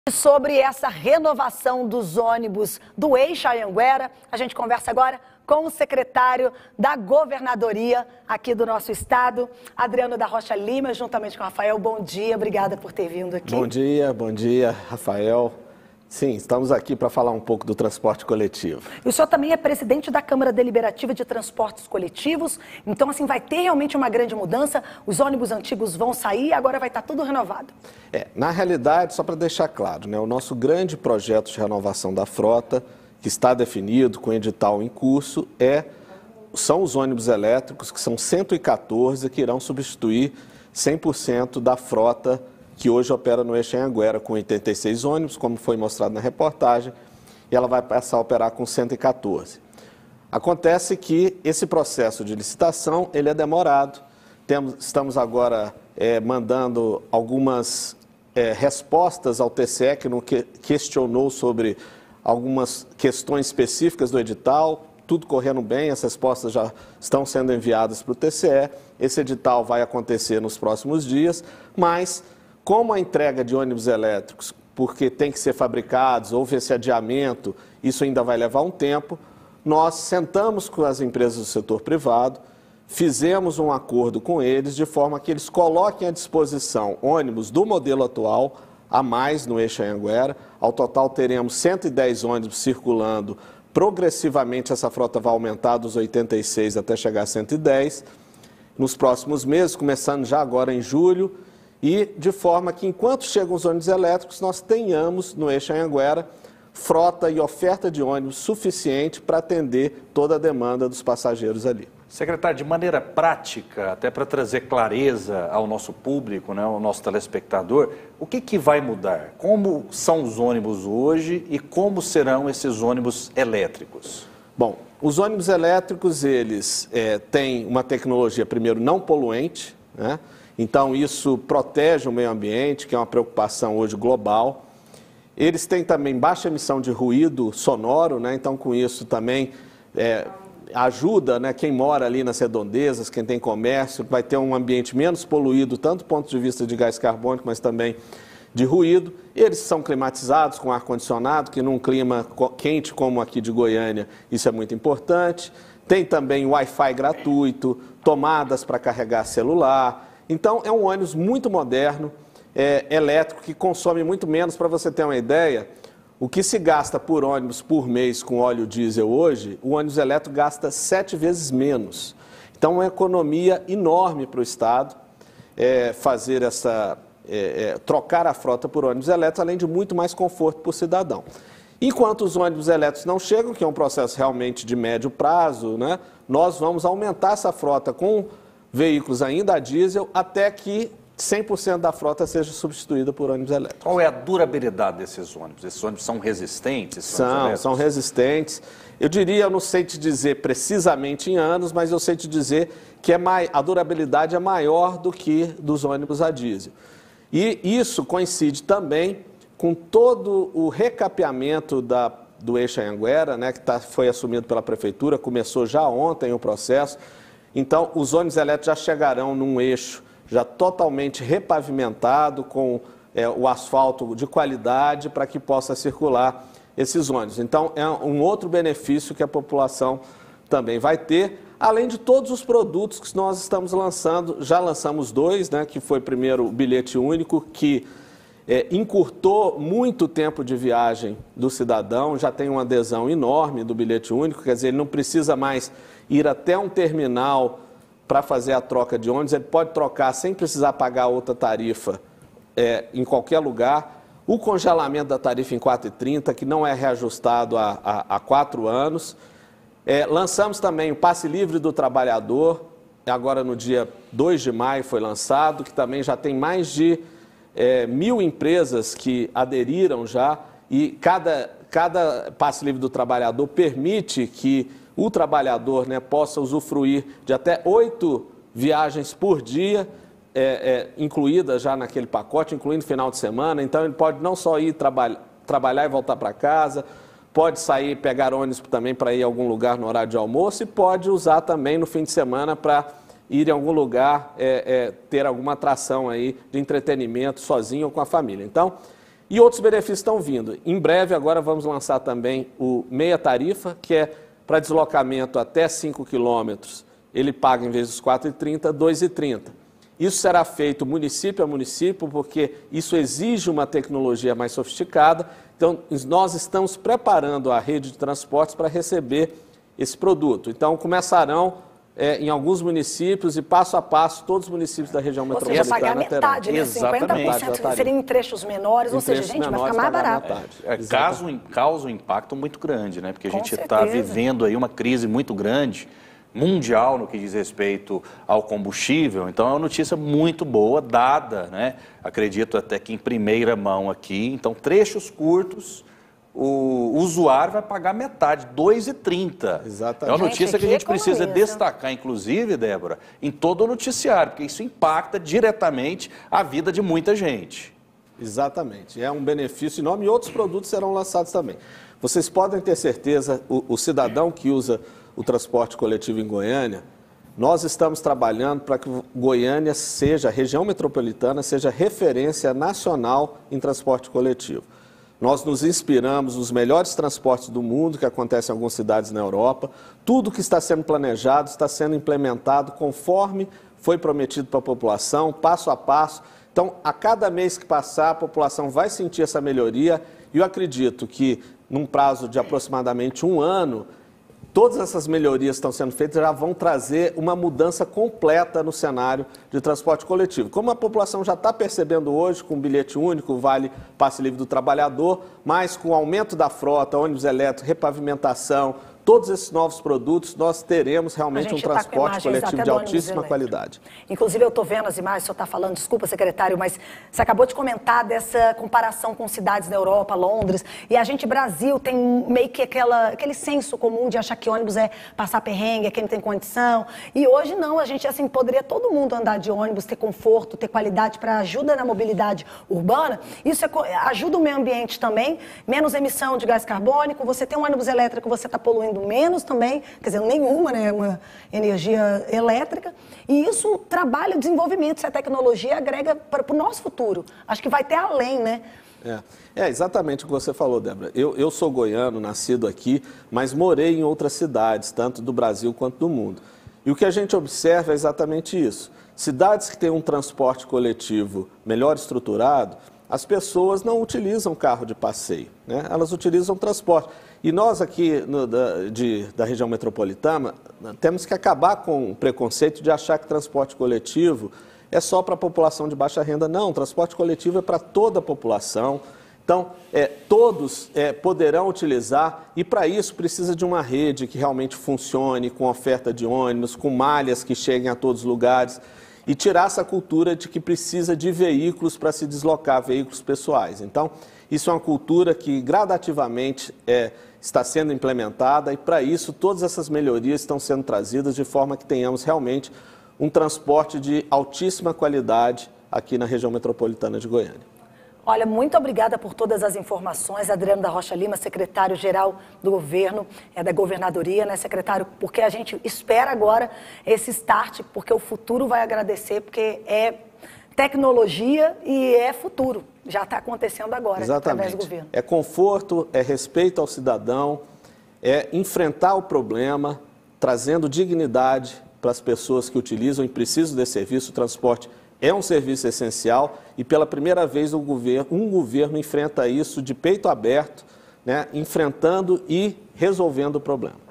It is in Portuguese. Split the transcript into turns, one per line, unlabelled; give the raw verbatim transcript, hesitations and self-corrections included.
Sobre essa renovação dos ônibus do eixo Anhanguera, a gente conversa agora com o secretário da Governadoria aqui do nosso estado, Adriano da Rocha Lima, juntamente com o Rafael. Bom dia, obrigada por ter vindo aqui.
Bom dia, bom dia, Rafael. Sim, estamos aqui para falar um pouco do transporte coletivo.
E o senhor também é presidente da Câmara Deliberativa de Transportes Coletivos, então assim vai ter realmente uma grande mudança, os ônibus antigos vão sair e agora vai estar tudo renovado.
É, na realidade, só para deixar claro, né, o nosso grande projeto de renovação da frota, que está definido com edital em curso, é, são os ônibus elétricos, que são cento e quatorze, que irão substituir cem por cento da frota que hoje opera no eixo Anhanguera com oitenta e seis ônibus, como foi mostrado na reportagem, e ela vai passar a operar com cento e quatorze. Acontece que esse processo de licitação ele é demorado. Temos, estamos agora é, mandando algumas é, respostas ao T C E, que, no, que questionou sobre algumas questões específicas do edital, tudo correndo bem, as respostas já estão sendo enviadas para o T C E. Esse edital vai acontecer nos próximos dias, mas como a entrega de ônibus elétricos, porque tem que ser fabricados, houve esse adiamento, isso ainda vai levar um tempo, nós sentamos com as empresas do setor privado, fizemos um acordo com eles de forma que eles coloquem à disposição ônibus do modelo atual, a mais no eixo Anhanguera. Ao total teremos cento e dez ônibus circulando, progressivamente essa frota vai aumentar dos oitenta e seis até chegar a cento e dez, nos próximos meses, começando já agora em julho, e de forma que, enquanto chegam os ônibus elétricos, nós tenhamos no eixo Anhanguera frota e oferta de ônibus suficiente para atender toda a demanda dos passageiros ali.
Secretário, de maneira prática, até para trazer clareza ao nosso público, né, ao nosso telespectador, o que, que vai mudar? Como são os ônibus hoje e como serão esses ônibus elétricos?
Bom, os ônibus elétricos, eles é, têm uma tecnologia, primeiro, não poluente, né? Então, isso protege o meio ambiente, que é uma preocupação hoje global. Eles têm também baixa emissão de ruído sonoro, né? Então, com isso também é, ajuda, né, quem mora ali nas redondezas, quem tem comércio, vai ter um ambiente menos poluído, tanto do ponto de vista de gás carbônico, mas também de ruído. Eles são climatizados com ar-condicionado, que num clima quente como aqui de Goiânia, isso é muito importante. Tem também Wi-Fi gratuito, tomadas para carregar celular. Então, é um ônibus muito moderno, é, elétrico, que consome muito menos. Para você ter uma ideia, o que se gasta por ônibus por mês com óleo diesel hoje, o ônibus elétrico gasta sete vezes menos. Então, é uma economia enorme para o Estado é, fazer essa, é, é, trocar a frota por ônibus elétricos, além de muito mais conforto para o cidadão. Enquanto os ônibus elétricos não chegam, que é um processo realmente de médio prazo, né, nós vamos aumentar essa frota com veículos ainda a diesel, até que cem por cento da frota seja substituída por ônibus elétricos.
Qual é a durabilidade desses ônibus? Esses ônibus são resistentes?
São, são resistentes. Eu diria, eu não sei te dizer precisamente em anos, mas eu sei te dizer que é mai, a durabilidade é maior do que dos ônibus a diesel. E isso coincide também com todo o recapeamento da, do eixo Anhanguera, né, que tá, foi assumido pela Prefeitura, começou já ontem o processo. Então, os ônibus elétricos já chegarão num eixo já totalmente repavimentado, com é, o asfalto de qualidade para que possa circular esses ônibus. Então, é um outro benefício que a população também vai ter, além de todos os produtos que nós estamos lançando. Já lançamos dois, né, que foi primeiro o bilhete único, que é, encurtou muito o tempo de viagem do cidadão, já tem uma adesão enorme do bilhete único, quer dizer, ele não precisa mais ir até um terminal para fazer a troca de ônibus, ele pode trocar sem precisar pagar outra tarifa é, em qualquer lugar. O congelamento da tarifa em quatro e trinta, que não é reajustado há, há, há quatro anos. É, lançamos também o passe livre do trabalhador, agora no dia dois de maio foi lançado, que também já tem mais de é, mil empresas que aderiram já, e cada, cada passe livre do trabalhador permite que o trabalhador, né, possa usufruir de até oito viagens por dia, é, é, incluídas já naquele pacote, incluindo final de semana. Então, ele pode não só ir traba trabalhar e voltar para casa, pode sair, pegar ônibus também para ir a algum lugar no horário de almoço e pode usar também no fim de semana para ir em algum lugar, é, é, ter alguma atração aí de entretenimento sozinho ou com a família. Então, E outros benefícios estão vindo. Em breve, agora vamos lançar também o meia tarifa, que é para deslocamento até cinco quilômetros, ele paga, em vez dos quatro reais e trinta centavos, dois reais e trinta centavos. Isso será feito município a município, porque isso exige uma tecnologia mais sofisticada. Então, nós estamos preparando a rede de transportes para receber esse produto. Então, começarão é, em alguns municípios e, passo a passo, todos os municípios da região
ou
metropolitana
seja, pagar metade, né? cinquenta por cento seria em trechos menores,
em
ou seja,
trechos
gente, vai
menores,
ficar mais
pagar
barato.
É, caso, causa um impacto muito grande, né? Porque a
Com
gente está
certeza.
vivendo aí uma crise muito grande, mundial no que diz respeito ao combustível. Então é uma notícia muito boa, dada, né? Acredito até que em primeira mão aqui. Então, trechos curtos, o usuário vai pagar metade, dois reais e trinta centavos.
Exatamente.
É uma notícia
Gente,
que a gente precisa
economiza.
destacar, inclusive, Débora, em todo o noticiário, porque isso impacta diretamente a vida de muita gente.
Exatamente. É um benefício enorme e outros produtos serão lançados também. Vocês podem ter certeza, o, o cidadão que usa o transporte coletivo em Goiânia, nós estamos trabalhando para que Goiânia seja, a região metropolitana, seja referência nacional em transporte coletivo. Nós nos inspiramos nos melhores transportes do mundo, que acontecem em algumas cidades na Europa. Tudo que está sendo planejado está sendo implementado conforme foi prometido para a população, passo a passo. Então, a cada mês que passar, a população vai sentir essa melhoria e eu acredito que, num prazo de aproximadamente um ano, todas essas melhorias que estão sendo feitas já vão trazer uma mudança completa no cenário de transporte coletivo. Como a população já está percebendo hoje, com o bilhete único, o Vale Passe Livre do Trabalhador, mas com o aumento da frota, ônibus elétrico, repavimentação, todos esses novos produtos, nós teremos realmente um transporte coletivo de altíssima qualidade.
Inclusive, eu estou vendo as imagens, o senhor está falando, desculpa, secretário, mas você acabou de comentar dessa comparação com cidades da Europa, Londres, e a gente, Brasil, tem meio que aquela, aquele senso comum de achar que ônibus é passar perrengue, é quem não tem condição, e hoje não, a gente, assim, poderia todo mundo andar de ônibus, ter conforto, ter qualidade para ajuda na mobilidade urbana, isso é, ajuda o meio ambiente também, menos emissão de gás carbônico, você tem um ônibus elétrico, você está poluindo menos também, quer dizer, nenhuma, né, uma energia elétrica, e isso trabalha o desenvolvimento, essa tecnologia agrega para o nosso futuro. Acho que vai ter além, né?
É, é exatamente o que você falou, Débora. Eu, eu sou goiano, nascido aqui, mas morei em outras cidades, tanto do Brasil quanto do mundo. E o que a gente observa é exatamente isso. Cidades que têm um transporte coletivo melhor estruturado, as pessoas não utilizam carro de passeio, né? Elas utilizam transporte. E nós aqui no, da, de, da região metropolitana temos que acabar com o preconceito de achar que transporte coletivo é só para a população de baixa renda. Não, transporte coletivo é para toda a população. Então, é, todos é, poderão utilizar e para isso precisa de uma rede que realmente funcione, com oferta de ônibus, com malhas que cheguem a todos os lugares e tirar essa cultura de que precisa de veículos para se deslocar, veículos pessoais. Então, isso é uma cultura que gradativamente é, está sendo implementada e para isso todas essas melhorias estão sendo trazidas de forma que tenhamos realmente um transporte de altíssima qualidade aqui na região metropolitana de Goiânia.
Olha, muito obrigada por todas as informações, Adriano da Rocha Lima, secretário-geral do governo, é da governadoria, né, secretário? Porque a gente espera agora esse start, porque o futuro vai agradecer, porque é tecnologia e é futuro. Já está acontecendo agora,
exatamente,
através do governo.
É conforto, é respeito ao cidadão, é enfrentar o problema, trazendo dignidade para as pessoas que utilizam e precisam desse serviço. O transporte é um serviço essencial e pela primeira vez o governo, um governo enfrenta isso de peito aberto, né, enfrentando e resolvendo o problema.